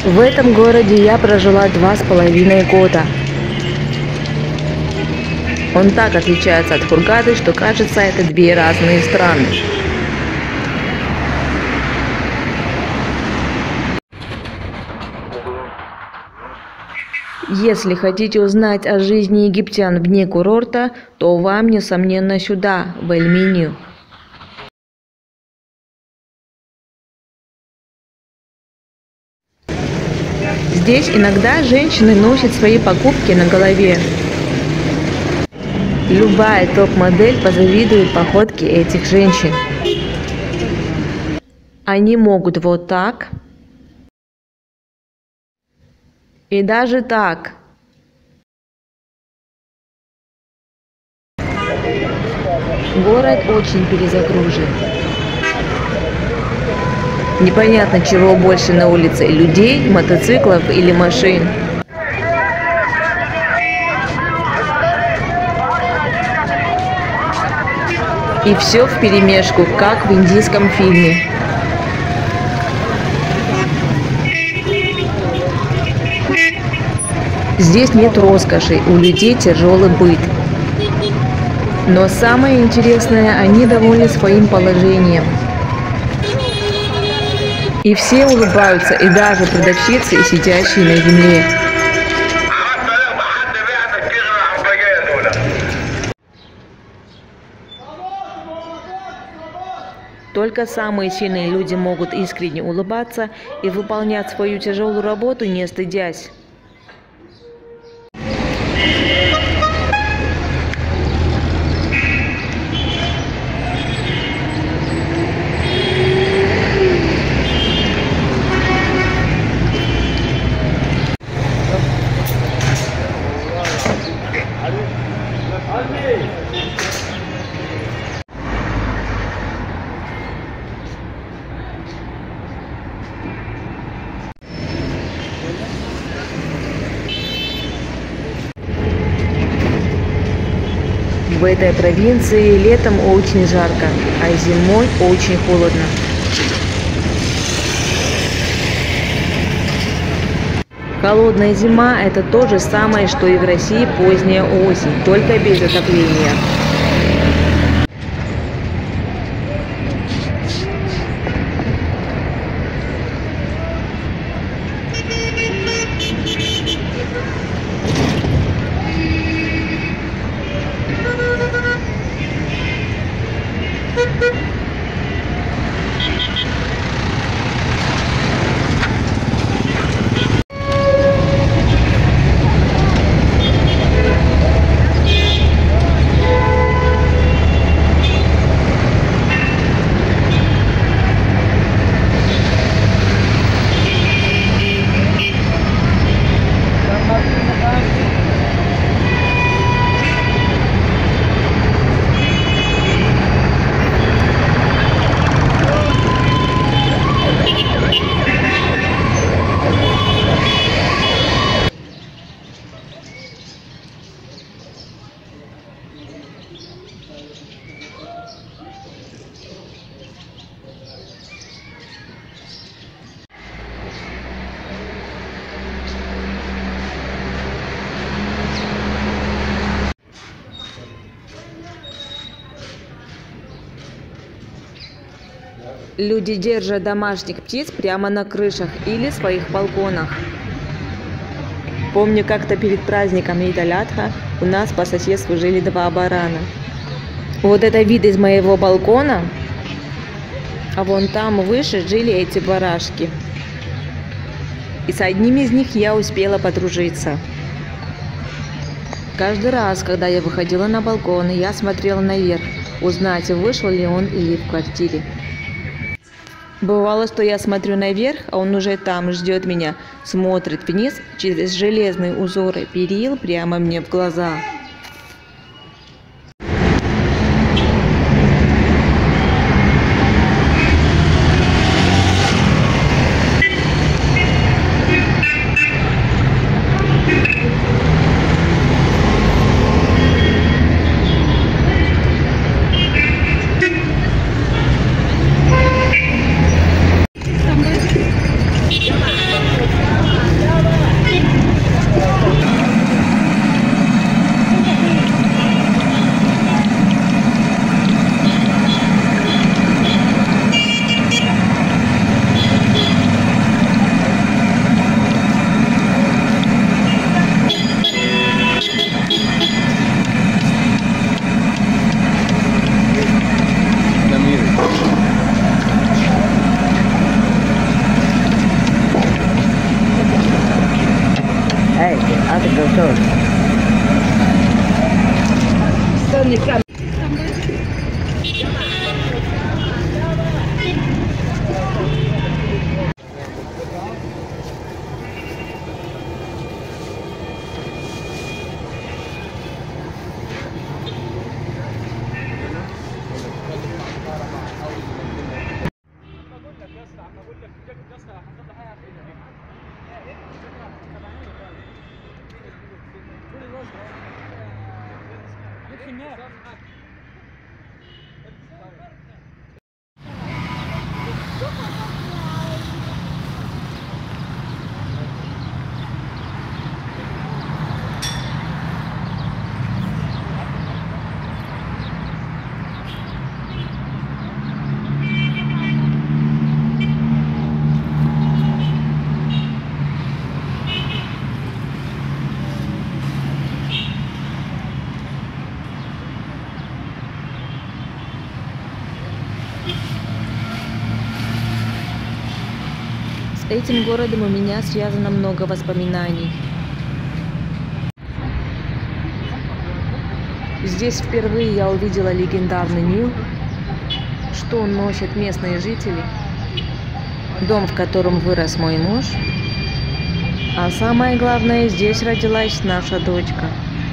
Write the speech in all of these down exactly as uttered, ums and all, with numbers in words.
В этом городе я прожила два с половиной года. Он так отличается от Хургады, что кажется, это две разные страны. Если хотите узнать о жизни египтян вне курорта, то вам, несомненно, сюда, в Эль-Минью. Здесь иногда женщины носят свои покупки на голове. Любая топ-модель позавидует походке этих женщин. Они могут вот так и даже так. Город очень перезагружен. Непонятно, чего больше на улице – людей, мотоциклов или машин. И все вперемешку, как в индийском фильме. Здесь нет роскоши, у людей тяжелый быт. Но самое интересное, они довольны своим положением. И все улыбаются, и даже продавщицы, сидящие на земле. Только самые сильные люди могут искренне улыбаться и выполнять свою тяжелую работу, не стыдясь. В этой провинции летом очень жарко, а зимой очень холодно. Холодная зима – это то же самое, что и в России поздняя осень, только без отопления. Люди держат домашних птиц прямо на крышах или своих балконах. Помню, как-то перед праздником Ид-аль-Адха у нас по соседству жили два барана. Вот это вид из моего балкона, а вон там выше жили эти барашки. И с одним из них я успела подружиться. Каждый раз, когда я выходила на балкон, я смотрела наверх, узнать, вышел ли он или в квартире. Бывало, что я смотрю наверх, а он уже там ждет меня, смотрит вниз через железные узоры перил прямо мне в глаза. С этим городом у меня связано много воспоминаний. Здесь впервые я увидела легендарный Нил, что носят местные жители, дом, в котором вырос мой муж, а самое главное, здесь родилась наша дочка.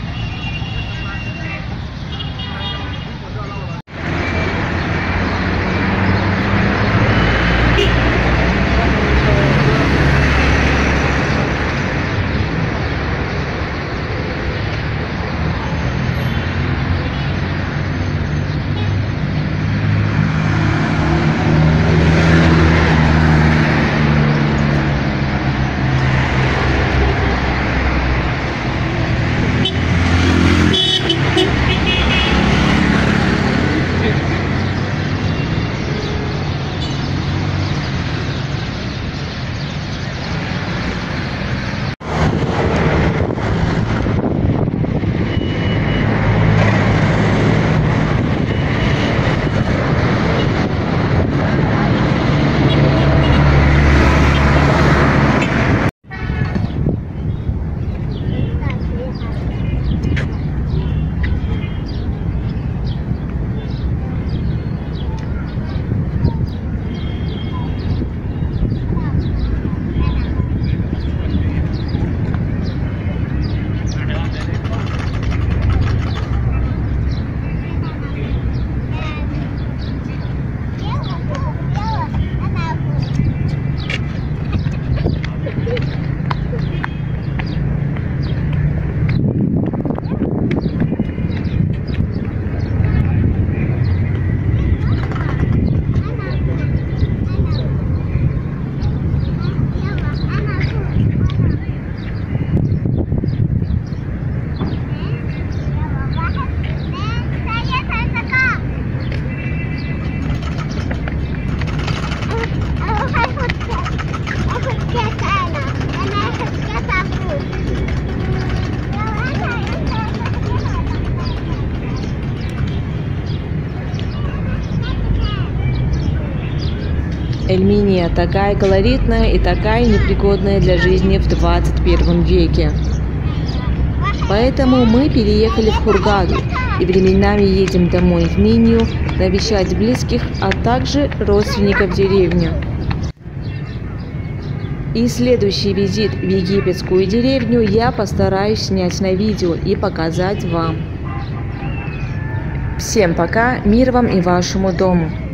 Эльминия такая колоритная и такая непригодная для жизни в двадцать первом веке. Поэтому мы переехали в Хургаду и временами едем домой в Минию навещать близких, а также родственников в деревню. И следующий визит в египетскую деревню я постараюсь снять на видео и показать вам. Всем пока, мир вам и вашему дому!